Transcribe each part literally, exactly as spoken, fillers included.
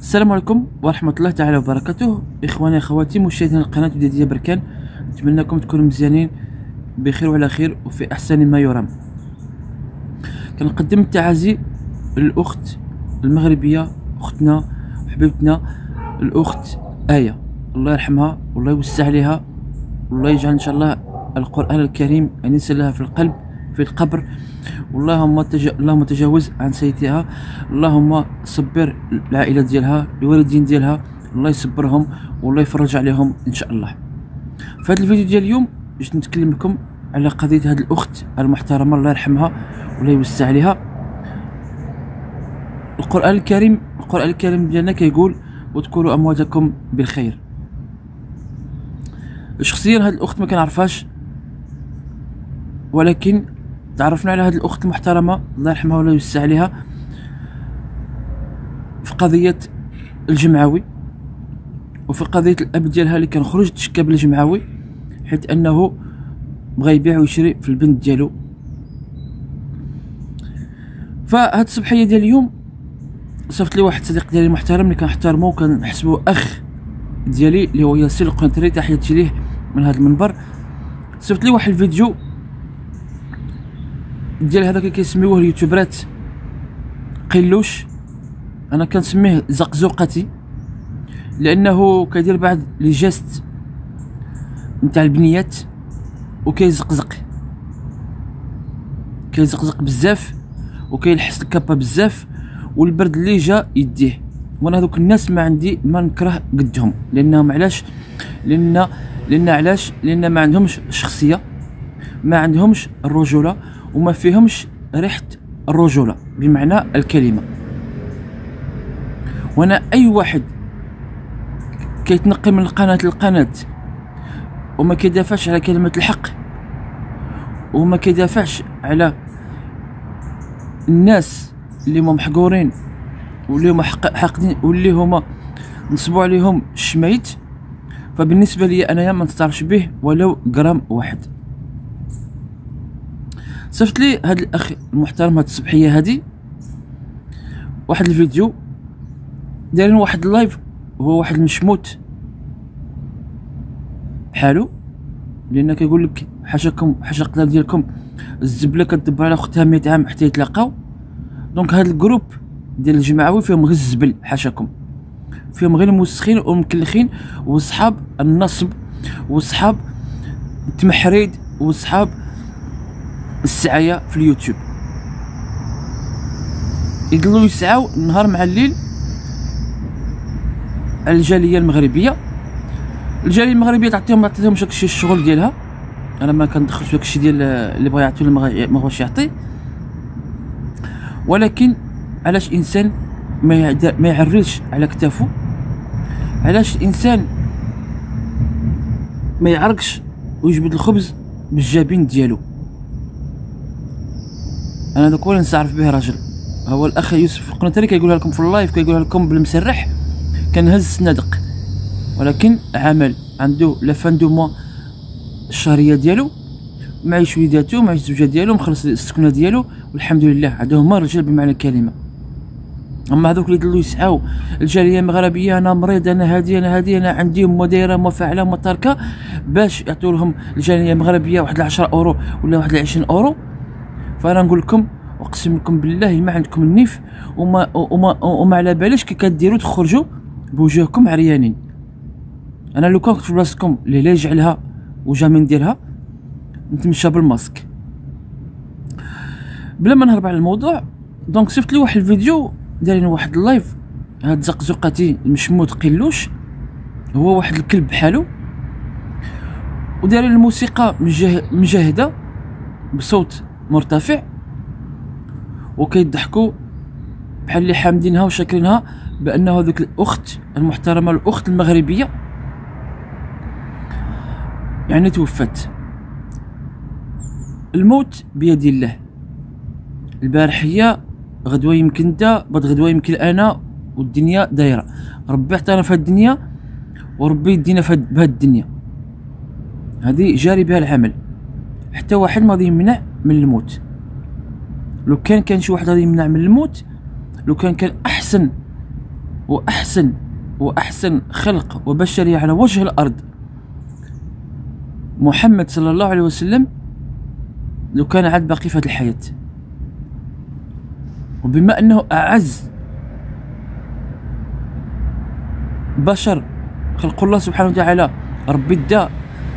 السلام عليكم ورحمة الله تعالى وبركاته. إخواني أخواتي مشاهدين القناة ديال بركان، نتمنى لكم تكونوا مزيانين بخير وعلى خير وفي أحسن ما يرام. كنقدم التعازي للأخت المغربية، أختنا وحبيبتنا الأخت آية، الله يرحمها والله يوسع عليها والله يجعل إن شاء الله القرآن الكريم أنيس لها في القلب في القبر، اللهم تج... اللهم تجاوز عن سيئاتها، اللهم صبر العائله ديالها الوالدين ديالها، الله يصبرهم والله يفرج عليهم ان شاء الله. في هذا الفيديو ديال اليوم باش نتكلم لكم على قضيه هذه الاخت المحترمه الله يرحمها والله يوسع عليها. القران الكريم القران الكريم ديالنا كيقول واذكروا امواتكم بالخير. شخصيا هذه الاخت ما كنعرفهاش، ولكن تعرفنا على هذه الاخت المحترمه الله يرحمها ولا يوسع عليها في قضيه الجمعوي، وفي قضيه الاب ديالها اللي كان خرج تشكى بالجمعوي حيث انه بغى يبيع ويشري في البنت ديالو. فهاد الصباحيه ديال اليوم صيفط لي واحد صديق ديالي محترم اللي كنحترمو وكنحسبو اخ ديالي اللي هو ياسر القنطري، تحياتي ليه من هذا المنبر. صيفط لي واحد الفيديو ديال هذاك اللي كيسميوه اليوتيوبرات قلوش، انا كنسميه زقزوقتي لانه كيدير بعض لي جيست نتاع البنيات وكيزقزق كيزقزق بزاف وكيلحس الكابا بزاف، والبرد اللي جا يديه. وانا هذوك الناس ما عندي ما نكره قدهم، لانهم علاش لان لان علاش لان ما عندهمش شخصيه، ما عندهمش الرجوله، وما فيهمش ريحه الرجوله بمعنى الكلمه. وانا اي واحد كيتنقل من القناه للقناه وما كيدافعش على كلمه الحق وما كيدافعش على الناس اللي هما محقورين واللي هما حاقدين واللي هما نصبوا عليهم الشميت، فبالنسبه لي انايا ما نستعرفش به ولو جرام واحد. صيفط لي هذا الاخ المحترم هذه الصبحيه هذه واحد الفيديو دايرين واحد اللايف، هو واحد المشموت بحالو، لان كيقول لك حاشاكم حاشا القدر ديالكم الزبله كتدبر على اختها مئة عام حتى يتلاقاو. دونك هذا الجروب ديال الجمعوي فيهم غير الزبل حاشاكم، فيهم غير الموسخين والمكلخين وصحاب النصب وصحاب التمحريد وصحاب السعايه في اليوتيوب، يضلوا يسعاو النهار مع الليل على الجاليه المغربيه. الجاليه المغربيه تعطيهم ما تعطيهمش داكشي الشغل ديالها، انا ما كندخلش في داكشي ديال اللي بغى يعطي ولا ما بغاش يعطي، ولكن علاش انسان ما ما يعرلش على كتافو؟ علاش الانسان ما يعرقش ويجبد الخبز بالجابين ديالو؟ انا داك هو اللي نستعرف به راجل، هو الاخ يوسف القنطري كيقولها لكم في اللايف، كيقولها لكم بالمسرح، كنهز السنادق، ولكن عمل عنده لا فان دو موا الشهريه ديالو، معيش وليداتو معيش الزوجه ديالو، مخلص السكنه ديالو والحمد لله، عندهم هما الرجال بمعنى الكلمه. اما هذوك اللي يضلوا يسعاو الجاليه المغربيه انا مريض انا هادي انا هادي انا عندي ما دايره ما فاعله ما تاركه، باش يعطيو لهم الجاليه المغربيه واحد عشرة اورو ولا واحد عشرين اورو. فانا نقول لكم اقسم لكم بالله ما عندكم النيف وما وما وما على باليش كي كديروا تخرجوا بوجهكم عريانين. انا لو كنت في بلاصتكم اللي لا يجعلها وجا من نديرها نتمشى بالماسك. بلا ما نهرب على الموضوع، دونك صيفط لي واحد الفيديو دايرين واحد اللايف، هاد زقزقتي المشموت قلوش هو واحد الكلب بحالو، ودايرين الموسيقى مجاهده بصوت مرتفع وكيضحكوا بحال اللي حامدينها وشاكرينها بانه هذيك الاخت المحترمه الاخت المغربيه يعني توفت. الموت بيد الله، البارحيه غدوه يمكن انت بعد غدوه يمكن انا، والدنيا دايره، ربي عطانا في هاد الدنيا وربي يدينا في هاد الدنيا هذه جاري بها العمل، حتى واحد ما غادي يمنع من الموت. لو كان كان شي واحد غادي يمنع من الموت، لو كان كان احسن واحسن واحسن خلق وبشريه على وجه الارض محمد صلى الله عليه وسلم لو كان عاد باقي في هذه الحياه. وبما انه اعز بشر خلق الله سبحانه وتعالى، ربي دا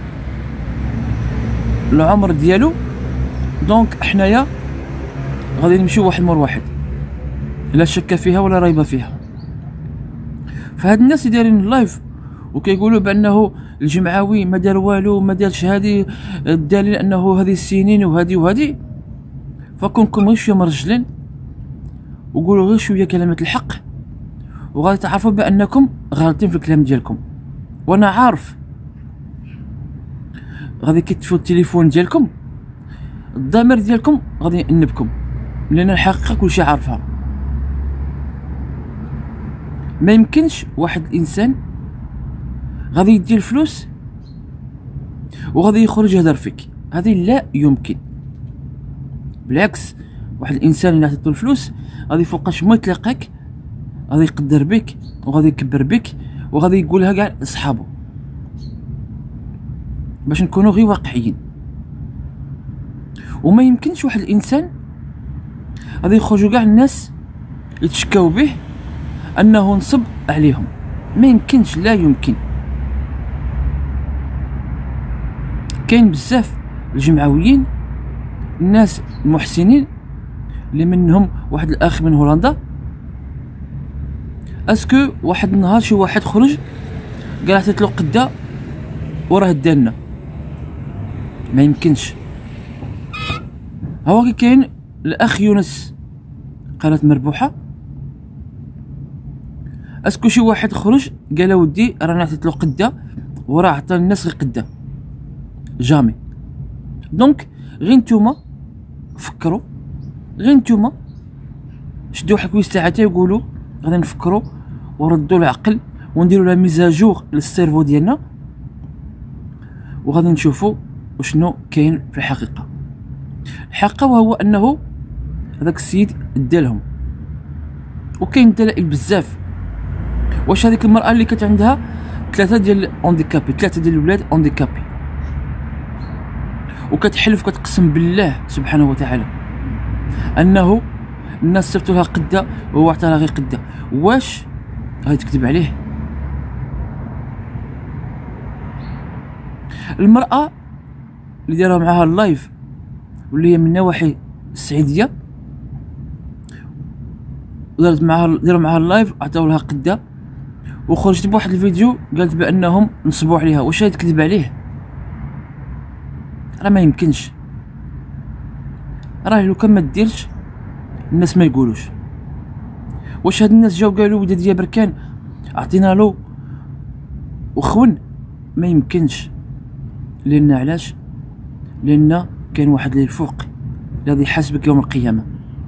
العمر ديالو، دونك حنايا غادي نمشيو واحد مور واحد لا شك فيها ولا ريب فيها. فهاد الناس اللي دايرين اللايف وكيقولوا بانه الجمعوي ما دار والو ما دارش هادي الدليل انه هذه السنين وهذه وهذه، فكونكم غير شويه مرجلين وقولوا غير شويه كلمه الحق وغادي تعرفوا بانكم غالطين في الكلام ديالكم. وانا عارف غادي كتفوا التليفون ديالكم، الضمير ديالكم غادي يأنبكم، لان الحقيقه كلشي عارفها. ما يمكنش واحد الانسان غادي يدي الفلوس وغادي يخرج يهدر فيك، هذه لا يمكن. بالعكس، واحد الانسان اللي عطيتو الفلوس غادي فوقاش ما يتلاقاك غادي يقدر بك وغادي يكبر بك وغادي يقولها كاع لصحابو، باش نكونوا غير واقعيين. وما يمكنش واحد الانسان غادي يخرجوا كاع الناس يتشكاو به انه نصب عليهم، ما يمكنش، لا يمكن. كاين بزاف الجمعويين الناس المحسنين اللي منهم واحد الاخ من هولندا. اسكو واحد النهار شي واحد خرج قال عطيت له قده وراه دالنا؟ ما يمكنش. هو كاين الاخ يونس قناه مربوحه، اسكو شي واحد خرج قال ودي رانا عطيت له قده وراه عطى الناس غير قده؟ جامي. دونك غير نتوما فكروا، غير نتوما شدوا واحد كويس ساعتين وقولوا غادي نفكروا وردوا العقل ونديروا لا ميزاجور للسيرفو ديالنا وغادي نشوفوا وشنو كاين في الحقيقه. الحقيقه وهو انه هذاك السيد دالهم، وكاين دلائل بزاف. واش هذيك المراه اللي كانت عندها ثلاثه ديال اونديكابي، ثلاثه ديال الولاد اونديكابي، وكتحلف كتقسم بالله سبحانه وتعالى انه الناس صيفطوا لها قده وهو عطى لها غير قده، واش غادي تكذب عليه؟ المراه اللي داروا معاها اللايف واللي هي من نواحي السعيديه دارت معاها داروا معاها اللايف عطاو لها قده وخرجت بواحد الفيديو قالت بانهم نصبوا عليها، واش غادي تكذب عليه؟ راه ما يمكنش. راه لو كان ما ديرش الناس ما يقولوش. واش هاد الناس جاو قالوا وداد يا بركان عطينا له وخون؟ ما يمكنش. لان علاش؟ لان كاين واحد اللي الفوق اللي غادي يحاسبك يوم القيامه،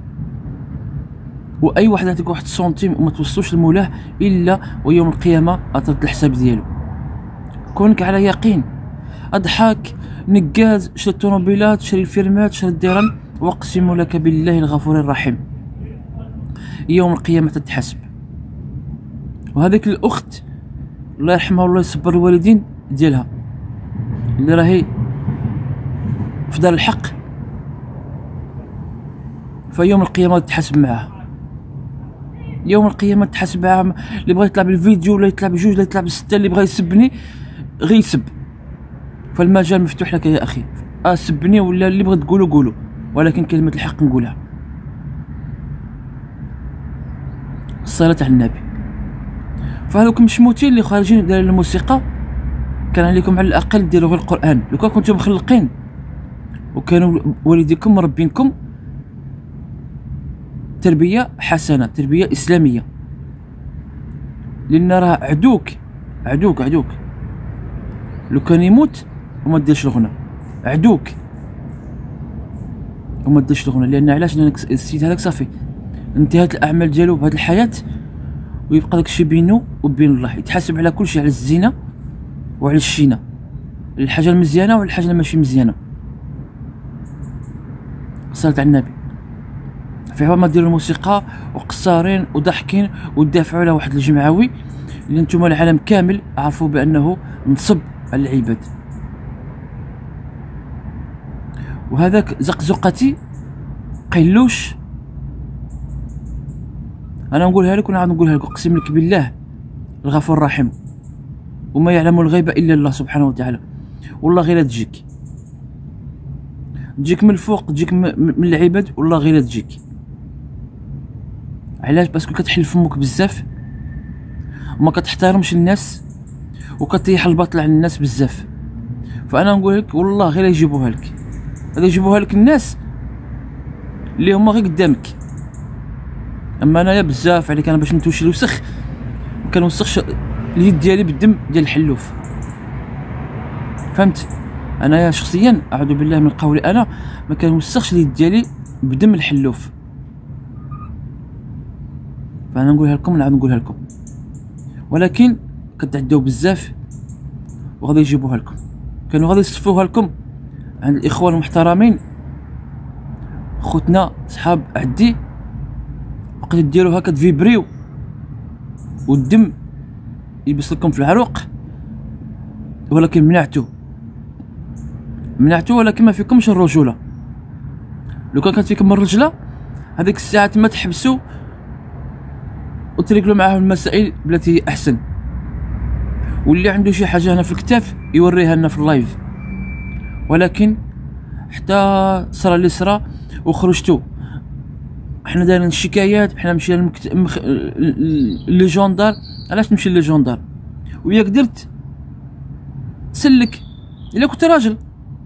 واي واحد يعطيك واحد السنتيم وما توصلوش لمولاه الا ويوم القيامه غترد الحساب ديالو. كونك على يقين. اضحاك نقاز شري الطوموبيلات شري الفيرمات شري الديران، واقسم لك بالله الغفور الرحيم يوم القيامه تتحاسب. وهذيك الاخت الله يرحمها والله يصبر الوالدين ديالها اللي راهي في دار الحق، فيوم القيامه تتحاسب معاه. يوم القيامه تحاسب معاه. اللي بغى يطلع بالفيديو ولا يطلع بجوج ولا يطلع بسته، اللي بغى يسبني غير يسب، فالمجال مفتوح لك يا اخي. اه سبني ولا اللي بغى تقولوا قولوا، ولكن كلمه الحق نقولها. الصلاة على النبي. فهذوك مشموتين اللي خارجين دايرين الموسيقى كان عليكم على الاقل ديروا غير القران. لو كان كنتم مخلقين وكانوا والديكم مربينكم تربيه حسنه، تربيه اسلاميه، لان راه عدوك عدوك عدوك لو كان يموت وما ديرش الغنى، عدوك وما ديرش الغنى. لان علاش؟ لان السيد هذاك صافي انتهت الاعمال ديالو بهذه الحياه، ويبقى داكشي بينه وبين الله. يتحاسب على كل شيء، على الزنا وعلى الشينه، الحاجه المزيانه وعلى الحاجه اللي ماشي مزيانه. صلاه على النبي. في عوام ديالو الموسيقى وقصارين وضحكين ودافعوا على واحد الجمعوي اللي نتوما العالم كامل عرفوا بانه نصب على العباد. وهذاك زقزقتي قيلوش انا نقولها لك ونعاود نقولها لك، اقسم لك بالله الغفور الرحيم وما يعلم الغيب الا الله سبحانه وتعالى. والله غير تجيك تجيك من الفوق، تجيك من العباد، والله غير تجيك. علاش؟ باسكو كتحل فمك بزاف وما كتحترمش الناس وكتيح الباطل على الناس بزاف. فانا نقول لك والله غير يجيبوها لك، غير يجيبوها لك الناس اللي هما غير قدامك. اما انايا بزاف عليك انا باش نتوش الوسخ ما كنوسخش اليد ديالي بالدم ديال الحلوف، فهمت؟ انايا شخصيا اعوذ بالله من قولي انا ما كنوسخش اليد ديالي بدم الحلوف. فانا نقولها لكم نعاود نقولها لكم، ولكن كتعداو بزاف وغادي يجيبوها لكم. كانوا غادي يصفوها لكم عند الاخوان المحترمين خوتنا صحاب عدي، بقيتو ديروا هكا تفيبريو والدم يلبس لكم في العروق، ولكن منعتو منعتو ولكن ما فيكمش الرجوله. لو كان كانت فيكم الرجله هذيك الساعه ما تحبسوا وتريكلوا معاهم المسائل بلاتي احسن. واللي عنده شي حاجه هنا في الكتاف يوريها لنا في اللايف. ولكن حتى صرا اللي صرا وخرجتوا حنا دايرين الشكايات، حنا مشينا للمكت... مخ... للجوندار. علاش نمشي للجوندار؟ وياك درت سلك الا كنت راجل،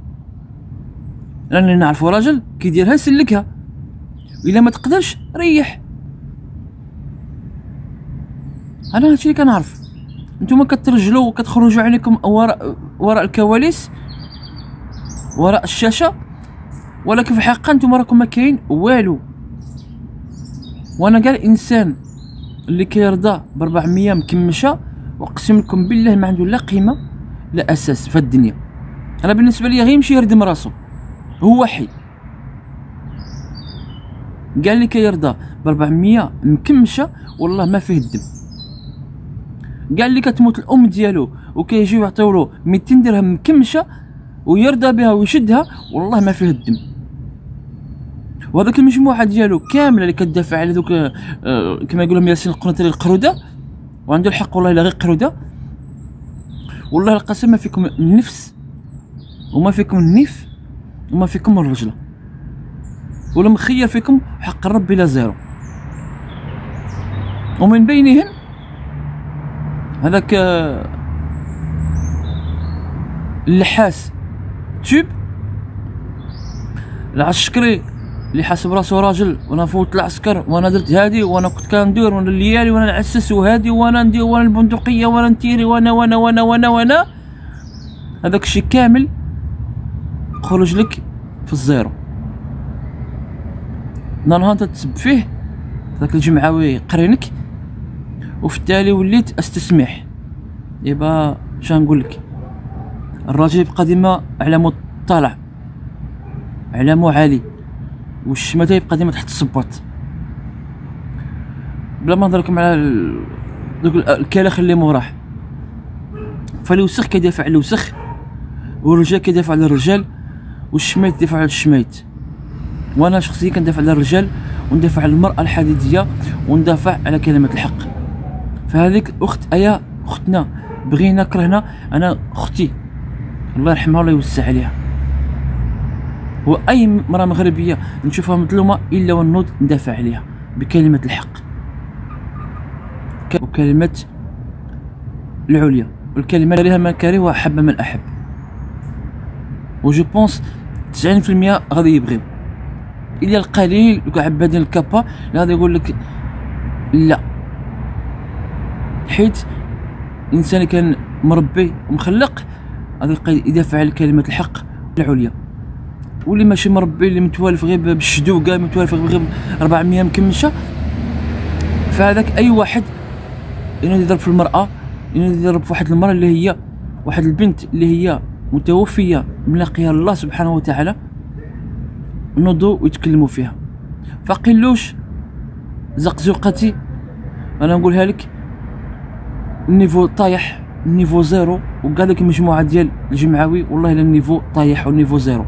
لاننا نعرفوا راجل كيديرها سلكها، الا ما تقدرش ريح. انا هادشي اللي كنعرف. نتوما كترجلوا وكتخرجوا عليكم وراء وراء الكواليس وراء الشاشه، ولكن في الحقيقه نتوما راكم ما كاين والو. وانا كاع الانسان اللي كيرضى ب أربعمية مكمشه واقسم لكم بالله ما عنده لا قيمه لا اساس في الدنيا. انا بالنسبه لي غير يمشي يردم راسو هو حي. كاع اللي كيرضى ب أربعمية مكمشه والله ما فيه الدم. كاع اللي كتموت الام ديالو وكيجيو يعطيولو ميتين درهم مكمشه ويرضى بها ويشدها والله ما فيه الدم. وهذاك المجموعه ديالو كامله اللي كتدافع على دوك آه كما يقولوا ياسين القناطري القروده، وعنده الحق والله الا غير قروده، والله القسم ما فيكم النفس وما فيكم النيف وما فيكم الرجله، ولا مخير فيكم حق الرب لا زيرو. ومن بينهم هذاك آه اللحاس تيوب العسكري اللي حاسب راسو راجل، وانا فوت العسكر وانا درت هادي وانا كنت كندير وانا الليالي وانا نعسس وهادي وانا ندير وانا البندقيه وانا نتيري وانا وانا وانا وانا وانا هذاك الشيء كامل خرج لك في الزيرو. نهار تتسب فيه ذاك الجمعوي قرينك، وفي التالي وليت استسمح. يبا شنو نقول لك، الراجل يبقى ديما علامو طالع علامو عالي والشماته يبقى ديما تحت الصباط. بلا ما نهضر لكم على دوك الكلاخ اللي موراه. فالوسخ كيدافع على الوسخ والرجال كيدافع على الرجال والشميت يدافع على الشميت. وانا شخصيا كندافع على الرجال وندافع على المرأة الحديدية وندافع على كلمة الحق. فهذيك اخت ايا اختنا بغينا كرهنا، انا اختي الله يرحمها والله يوسع عليها، واي مرأة مغربية نشوفها مظلومة الا ونوض ندافع عليها بكلمة الحق وكلمة العليا والكلمة لها من كره واحب من احب. وجو بونس تسعين في المية غادي يبغيو، الا القليل وكاع عبادين الكابا اللي غادي يقول لك لا، حيت الانسان كان مربي ومخلق غادي يبقى يدافع على كلمة الحق العليا. واللي ماشي مربي اللي متوالف غير بالشدوقه متوالف غير أربعمية مكمشه، فهذاك اي واحد ينوض يضرب في المراه، ينوض يضرب في واحد المراه اللي هي واحد البنت اللي هي متوفيه ملاقيها الله سبحانه وتعالى، نوضوا ويتكلموا فيها. فقلوش زقزوقتي انا نقولها لك، النيفو طايح، النيفو زيرو، وكاع ديك المجموعه ديال الجمعوي والله الا النيفو طايح والنيفو زيرو.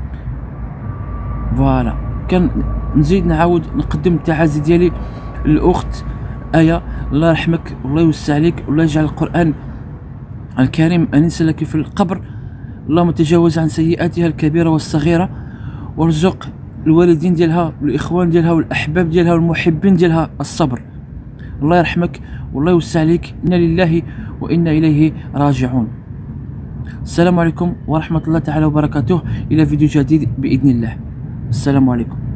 فوالا كان نزيد نعاود نقدم التعازي ديالي للاخت ايه، الله يرحمك والله يوسع عليك والله يجعل القران الكريم انيس لك في القبر، اللهم تجاوز عن سيئاتها الكبيره والصغيره، وارزق الوالدين ديالها والاخوان ديالها والاحباب ديالها والمحبين ديالها الصبر. الله يرحمك والله يوسع عليك، انا لله وانا اليه راجعون. السلام عليكم ورحمه الله تعالى وبركاته، الى فيديو جديد باذن الله. السلام عليكم.